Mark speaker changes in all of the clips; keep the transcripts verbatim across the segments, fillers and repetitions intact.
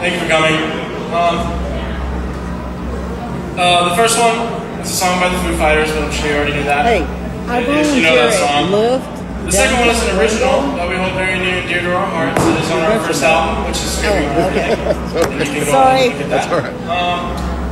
Speaker 1: Thank you for coming. Um, uh, the first one is a song by the Foo Fighters, but I'm sure you already knew that.
Speaker 2: Hey, I
Speaker 1: if you know that song.
Speaker 2: Loved
Speaker 1: the second one is an original that we hold very near and dear to our hearts. It is on our first album, which is Screaming
Speaker 2: oh, okay.
Speaker 1: And you can go
Speaker 2: Sorry.
Speaker 1: and look at that. That's all right. Um,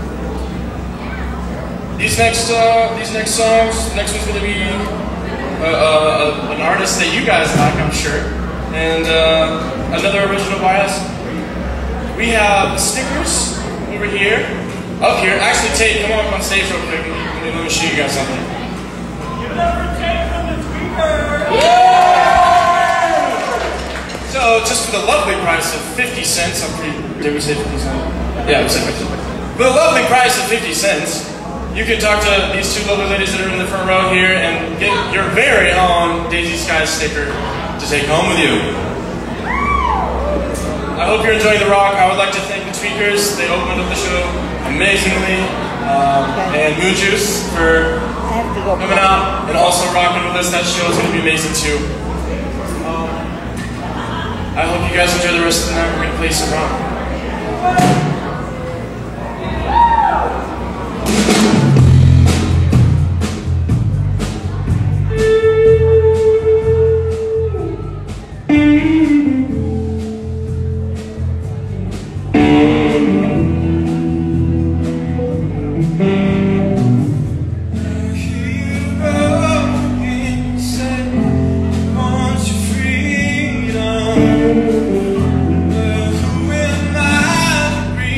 Speaker 1: these next, uh, these next songs, the next one's going to be uh, uh, an artist that you guys like, I'm sure, and uh, another original by us. We have stickers over here, up here. Actually, Tate, come on up on stage real quick. Let me, let me show you guys something. Give it up for Tate from the Tweakers! So, just for the lovely price of fifty cents, I'm pretty, did we say fifty cents? Yeah, we said fifty cents. For the lovely price of fifty cents, you can talk to these two lovely ladies that are in the front row here and get your very own Daisy Skies sticker to take home with you. I hope you're enjoying the rock. I would like to thank the Tweakers. They opened up the show amazingly. Um, and Moon Juice for coming out and also rocking with us. That show is going to be amazing too. Um, I hope you guys enjoy the rest of the night. We're going to play some rock. Who am I to breathe?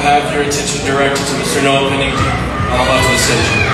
Speaker 1: have your attention directed to Mister Noah Pennington. All up to the stage.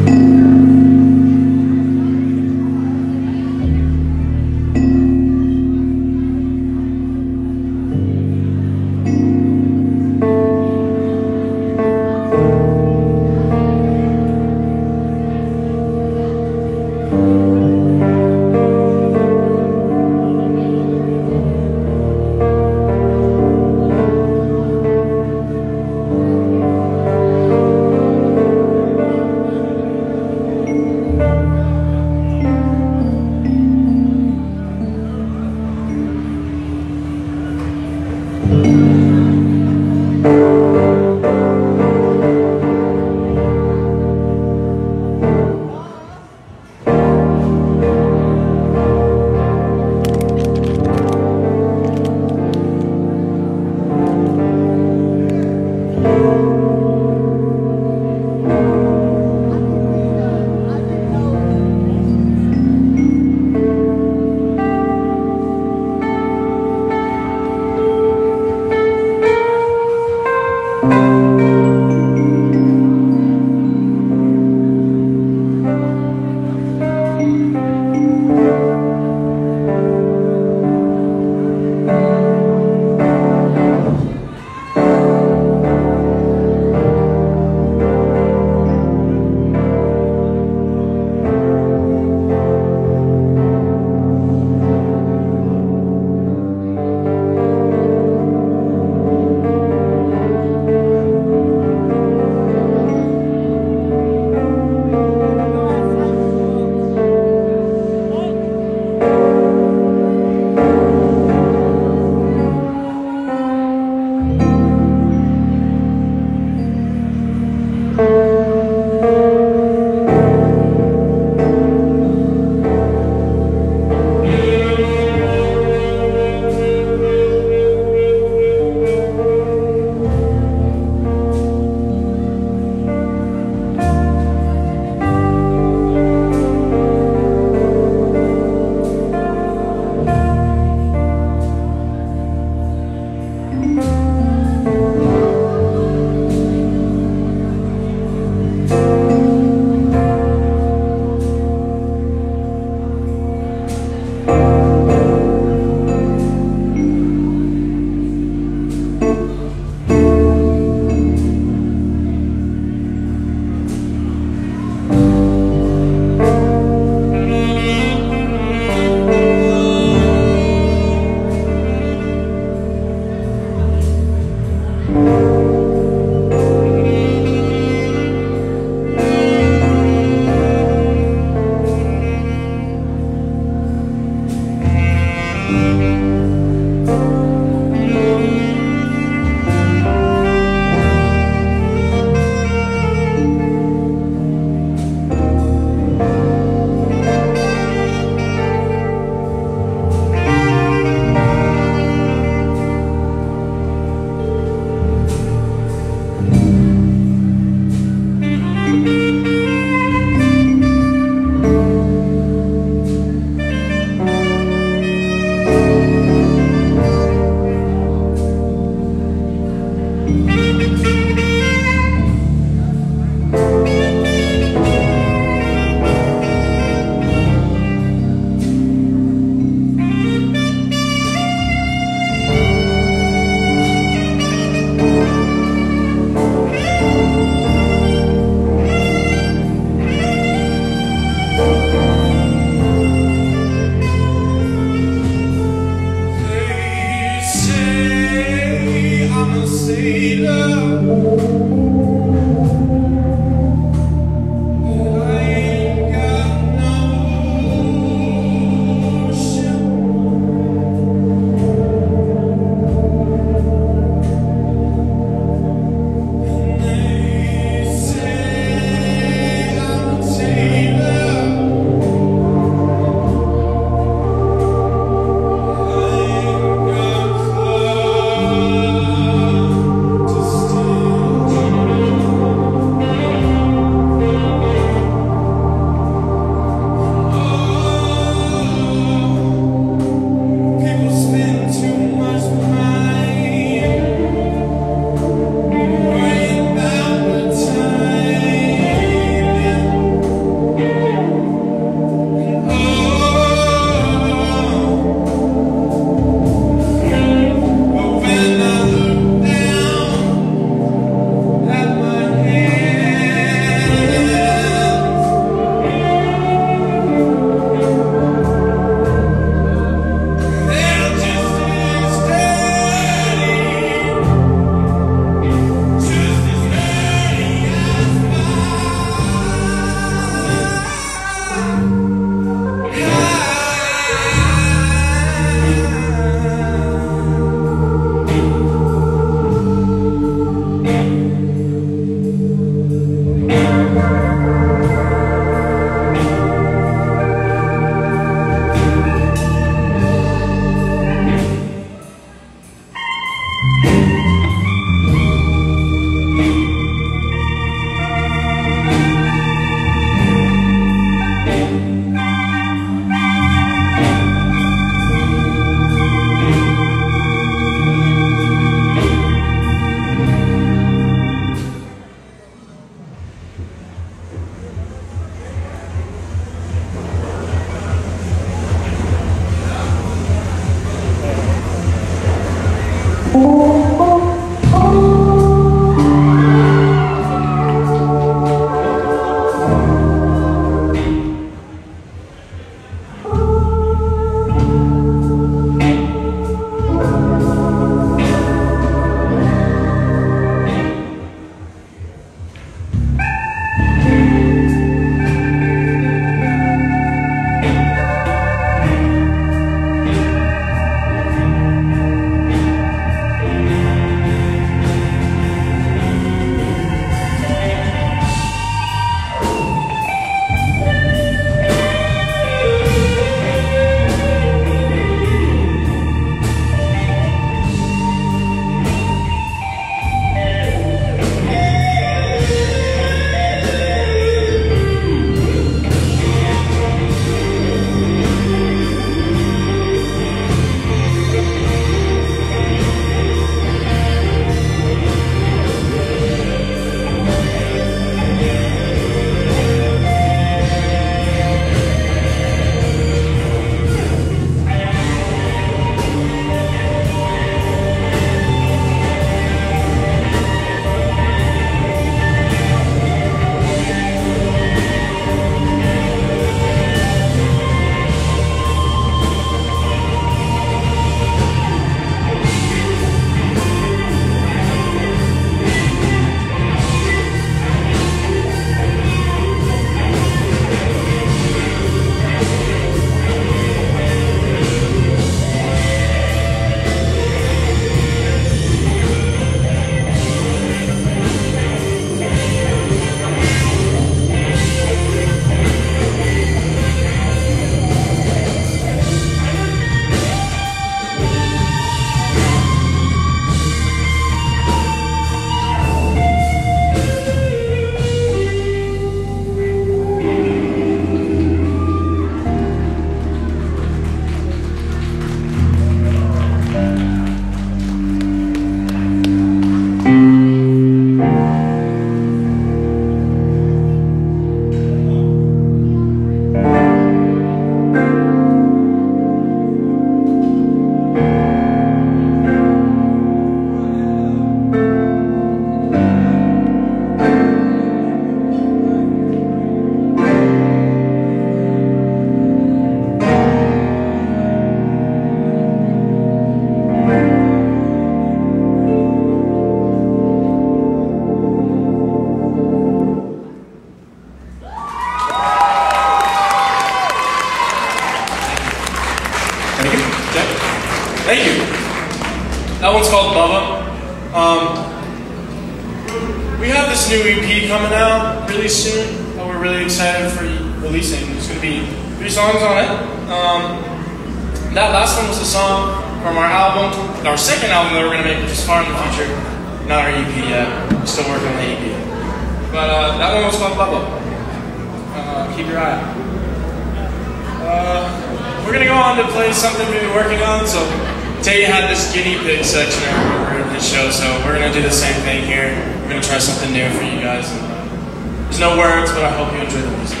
Speaker 1: That one's called Bubba. Um, we have this new E P coming out really soon that we're really excited for releasing. There's going to be three songs on it. Um, that last one was a song from our album, our second album that we're going to make, which is far in the future. Not our E P yet. We're still working on the E P. But uh, that one was called Bubba. Uh, keep your eye out. Uh, we're going to go on to play something we've been working on. So Tate had this guinea pig section I remember in his show, so we're going to do the same thing here. We're going to try something new for you guys. There's no words, but I hope you enjoy the music.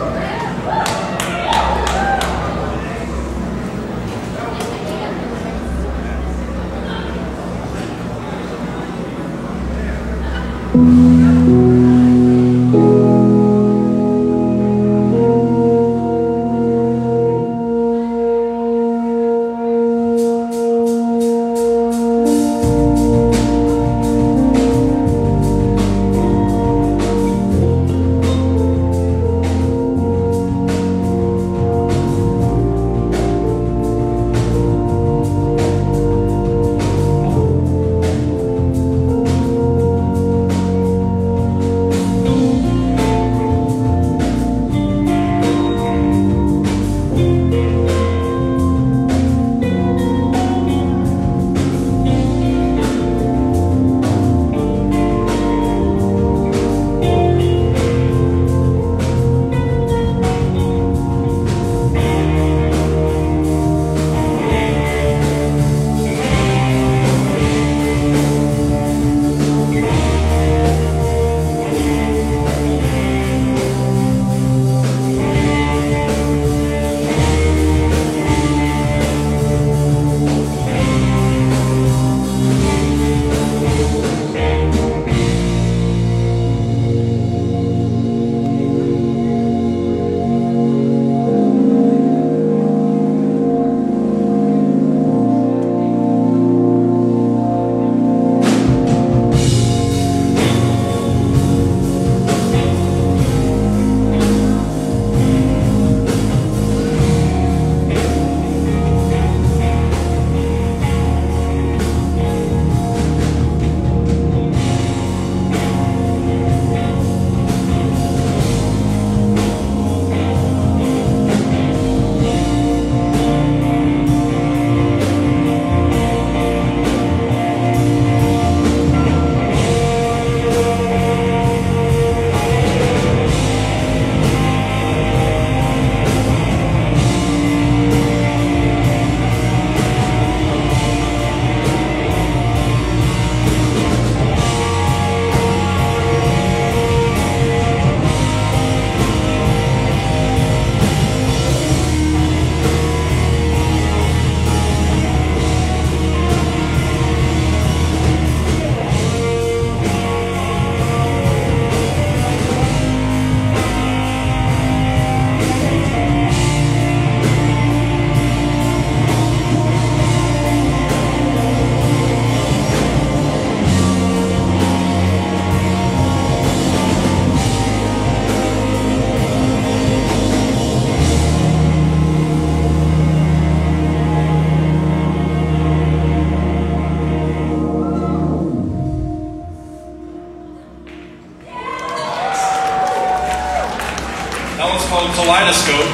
Speaker 1: Kaleidoscope.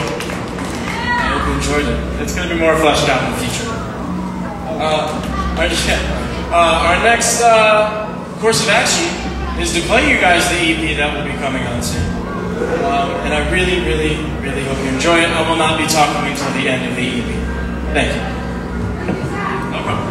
Speaker 1: I hope you enjoyed it. It's going to be more fleshed out in the future. Uh, our, yeah, uh, our next uh, course of action is to play you guys the E P that will be coming on soon. Um, and I really, really, really hope you enjoy it. I will not be talking until the end of the E P. Thank you. No problem.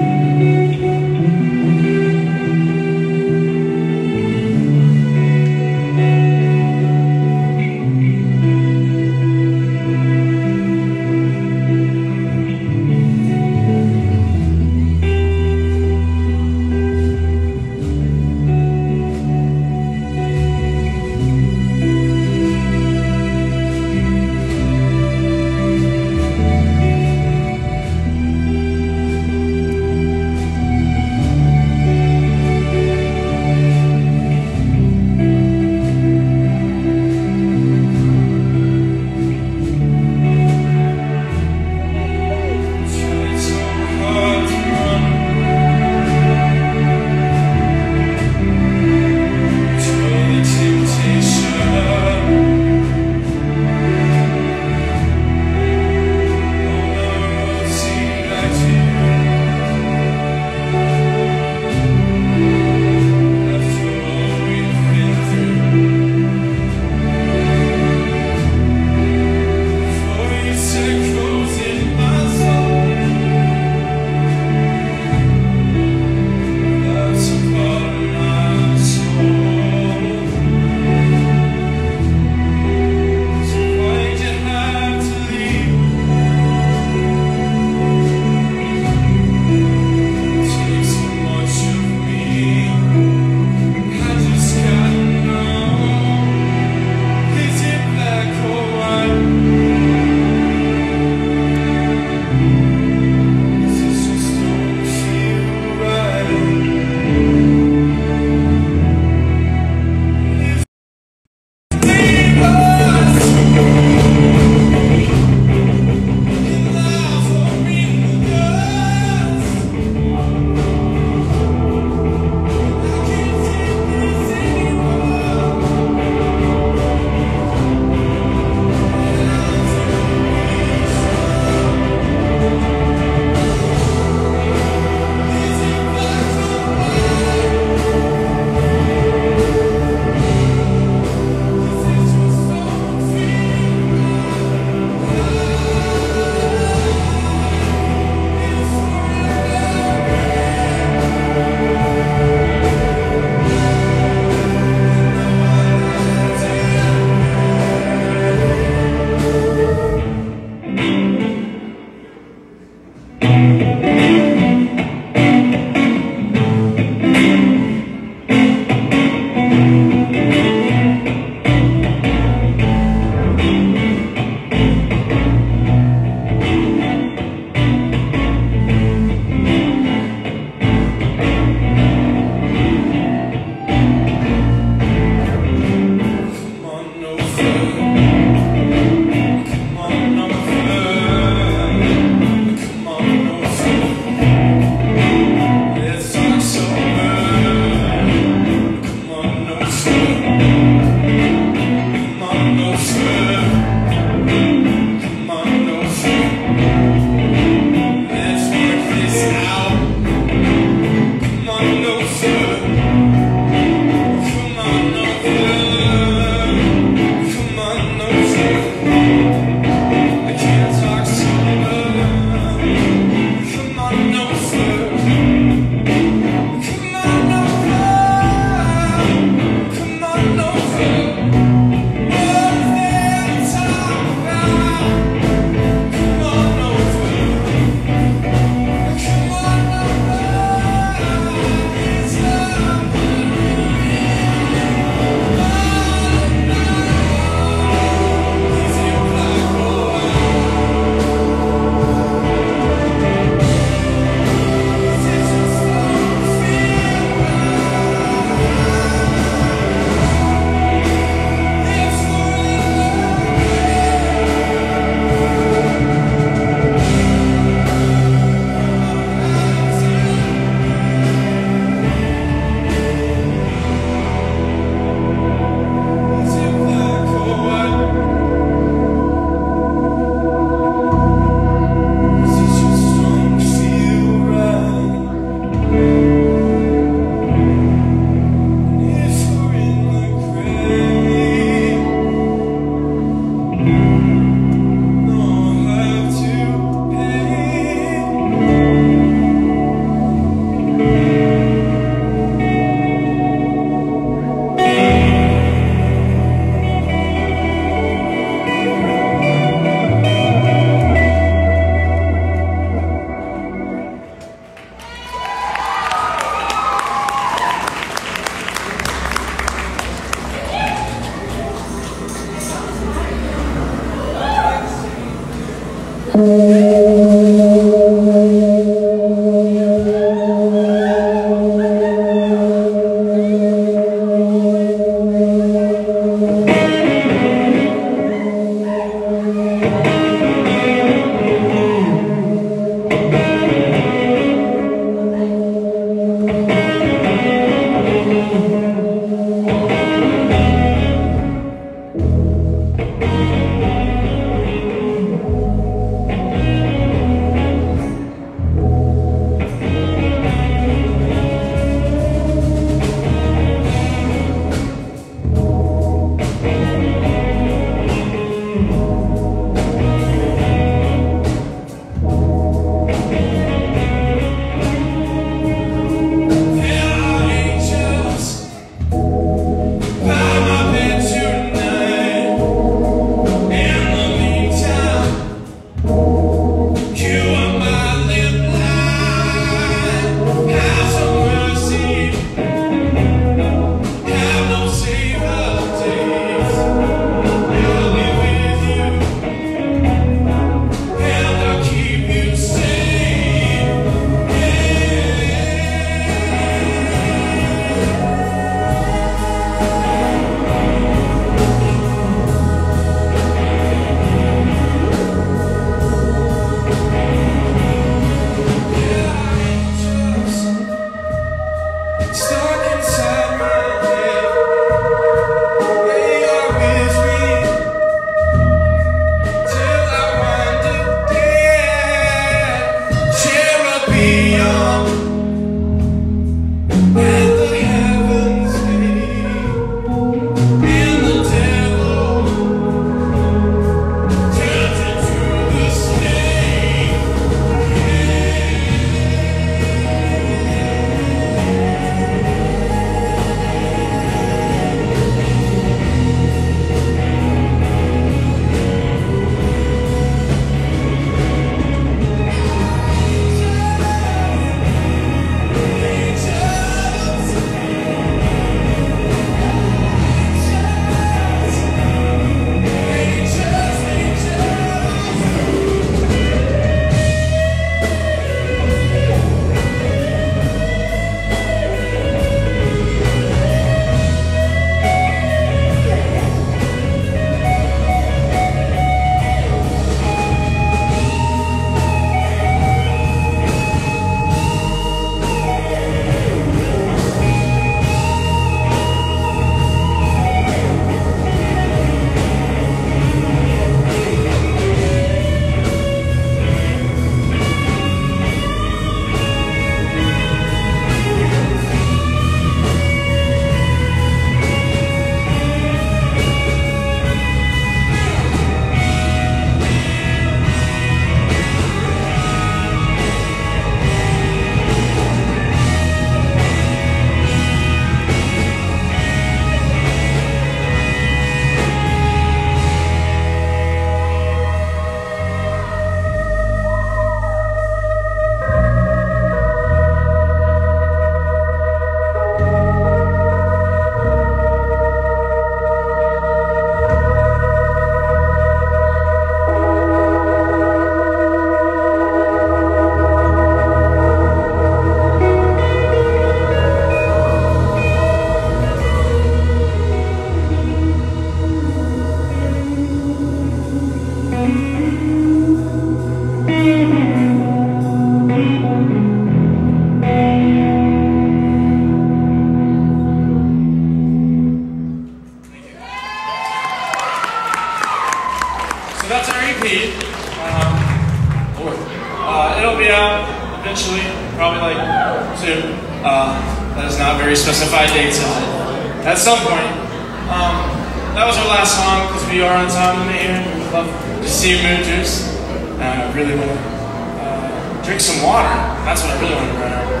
Speaker 1: it'll be out eventually, probably like soon. Uh, that is not very specified dates at some point. Um, that was our last song because we are on time limit here. We would love to see Moon Juice. And I really want to uh, drink some water. That's what I really want to do right now.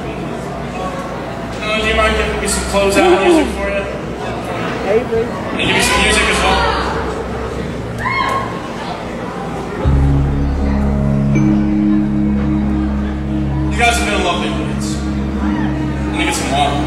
Speaker 1: Uh, do you mind giving me some closeout music for you?
Speaker 2: Hey, please.
Speaker 1: And give me some music as well. You guys have been a lovely audience. Let me get some water.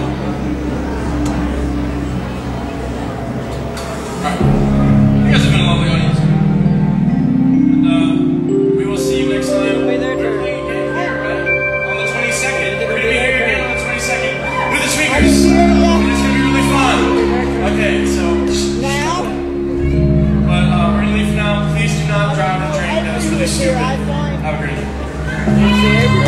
Speaker 1: Alright. You guys have been a lovely audience. And uh, we will see you next time. We're playing again here, right? On the twenty-second. We're going to be here again on the twenty-second with the Tweakers. And it's going to be really fun. Okay, so.
Speaker 2: Now?
Speaker 1: But uh, we're going to leave for now. Please do not drive and drink. That is really stupid. Have a great day.